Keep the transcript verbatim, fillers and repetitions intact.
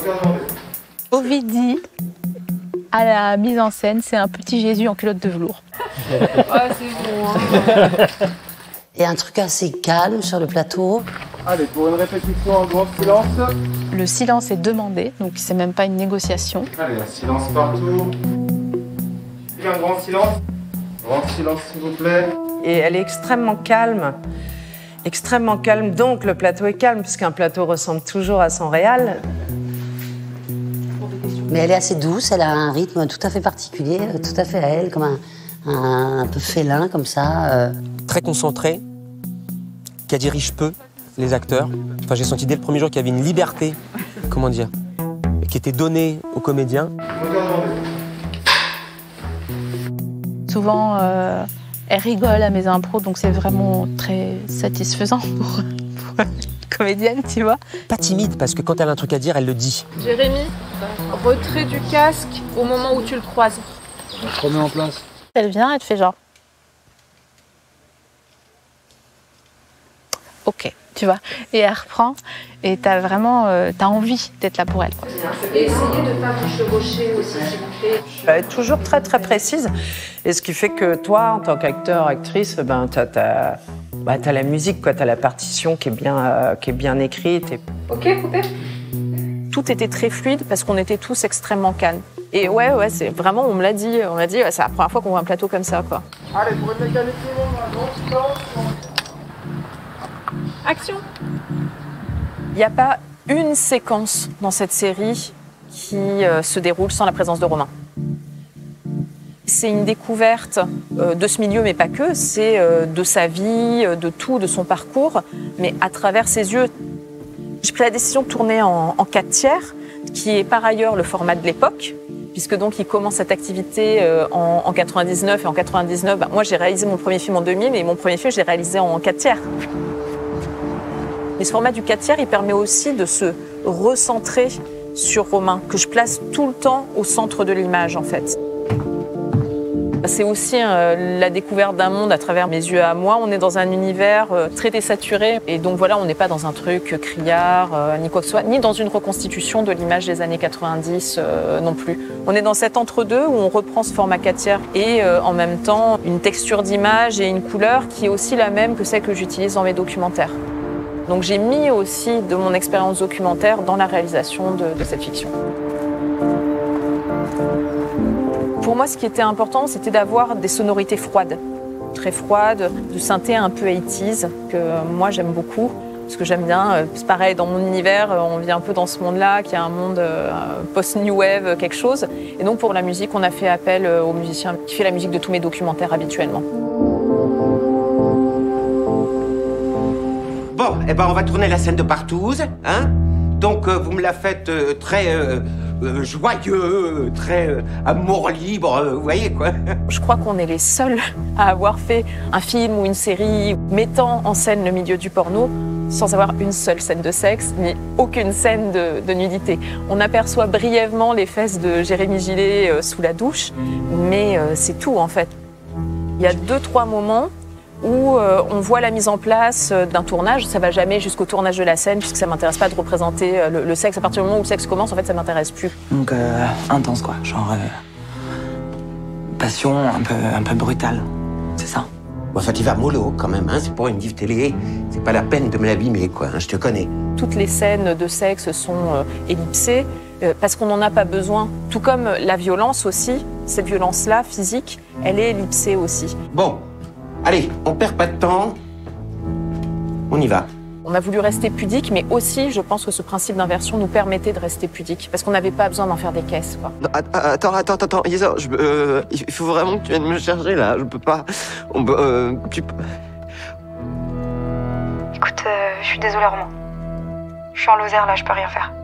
Ovidie, à la mise en scène, c'est un petit Jésus en culotte de velours. Ah, c'est bon, hein. Et un truc assez calme sur le plateau. Allez, pour une répétition en grand silence. Le silence est demandé, donc c'est même pas une négociation. Allez, un silence partout. Et un grand silence. Grand silence, s'il vous plaît. Et elle est extrêmement calme. Extrêmement calme, donc le plateau est calme, puisqu'un plateau ressemble toujours à son réal. Mais elle est assez douce, elle a un rythme tout à fait particulier, tout à fait à elle, comme un, un, un peu félin, comme ça. Euh. Très concentré, qui dirige peu les acteurs. Enfin, j'ai senti dès le premier jour qu'il y avait une liberté, comment dire, qui était donnée aux comédiens. Souvent, euh, elle rigole à mes impros, donc c'est vraiment très satisfaisant pour, pour une comédienne, tu vois. Pas timide, parce que quand elle a un truc à dire, elle le dit. Jérémy, retrait du casque au moment où tu le croises. On se remet en place. Elle vient, elle te fait genre... Ok, tu vois. Et elle reprend, et t'as vraiment... Euh, t'as envie d'être là pour elle, quoi. Et essayez de ne pas vous chevaucher aussi, s'il vous plaît. Elle est toujours très très précise. Et ce qui fait que toi, en tant qu'acteur, actrice, ben, t'as, t'as, bah, t'as la musique, quoi, t'as la partition qui est bien, euh, qui est bien écrite. Et... Ok, coupé. Tout était très fluide parce qu'on était tous extrêmement calmes. Et ouais, ouais, c'est vraiment, on me l'a dit, on m'a dit, ouais, c'est la première fois qu'on voit un plateau comme ça, quoi. Allez, pour une mécanique tout le monde, un grand silence. Action. Il n'y a pas une séquence dans cette série qui euh, se déroule sans la présence de Romain. C'est une découverte euh, de ce milieu, mais pas que. C'est euh, de sa vie, de tout, de son parcours, mais à travers ses yeux. J'ai pris la décision de tourner en, en quatre tiers, qui est par ailleurs le format de l'époque, puisque donc il commence cette activité euh, en, en quatre-vingt-dix-neuf, et en quatre-vingt-dix-neuf, bah, moi j'ai réalisé mon premier film en deux mille, et mon premier film je l'ai réalisé en quatre tiers. Mais ce format du quatre tiers, il permet aussi de se recentrer sur Romain, que je place tout le temps au centre de l'image, en fait. C'est aussi euh, la découverte d'un monde à travers mes yeux à moi. On est dans un univers euh, très désaturé. Et donc voilà, on n'est pas dans un truc criard, euh, ni quoi que ce soit, ni dans une reconstitution de l'image des années quatre-vingt-dix euh, non plus. On est dans cet entre-deux où on reprend ce format quatre tiers et euh, en même temps une texture d'image et une couleur qui est aussi la même que celle que j'utilise dans mes documentaires. Donc j'ai mis aussi de mon expérience documentaire dans la réalisation de, de cette fiction. Pour moi, ce qui était important, c'était d'avoir des sonorités froides, très froides, de synthé un peu eighties, que moi j'aime beaucoup, parce que j'aime bien. C'est pareil, dans mon univers, on vit un peu dans ce monde-là, qui est un monde post-new wave, quelque chose. Et donc pour la musique, on a fait appel au musicien qui fait la musique de tous mes documentaires habituellement. Bon, eh ben on va tourner la scène de Partouze, hein. Donc euh, vous me la faites euh, très euh, euh, joyeux, très euh, amour libre, euh, vous voyez quoi. Je crois qu'on est les seuls à avoir fait un film ou une série mettant en scène le milieu du porno sans avoir une seule scène de sexe, ni aucune scène de, de nudité. On aperçoit brièvement les fesses de Jérémy Gillet euh, sous la douche, mais euh, c'est tout en fait. Il y a deux, trois moments où euh, on voit la mise en place euh, d'un tournage. Ça va jamais jusqu'au tournage de la scène, puisque ça m'intéresse pas de représenter euh, le, le sexe. À partir du moment où le sexe commence, en fait, ça m'intéresse plus. Donc euh, intense quoi, genre euh, passion un peu, un peu brutale, c'est ça. Bon, ça t'y va mollo quand même, hein. C'est pour une div télé, c'est pas la peine de me l'abîmer quoi, hein, je te connais. Toutes les scènes de sexe sont euh, ellipsées, euh, parce qu'on n'en a pas besoin. Tout comme la violence aussi, cette violence-là, physique, elle est ellipsée aussi. Bon. Allez, on perd pas de temps, on y va. On a voulu rester pudique, mais aussi, je pense que ce principe d'inversion nous permettait de rester pudique, parce qu'on n'avait pas besoin d'en faire des caisses, quoi. Attends, attends, attends, Isa, je, euh, il faut vraiment que tu viennes me chercher, là, je peux pas... On peut... Euh, tu peux... Écoute, euh, je suis désolée, Romain. Je suis en Lozère, là, je peux rien faire.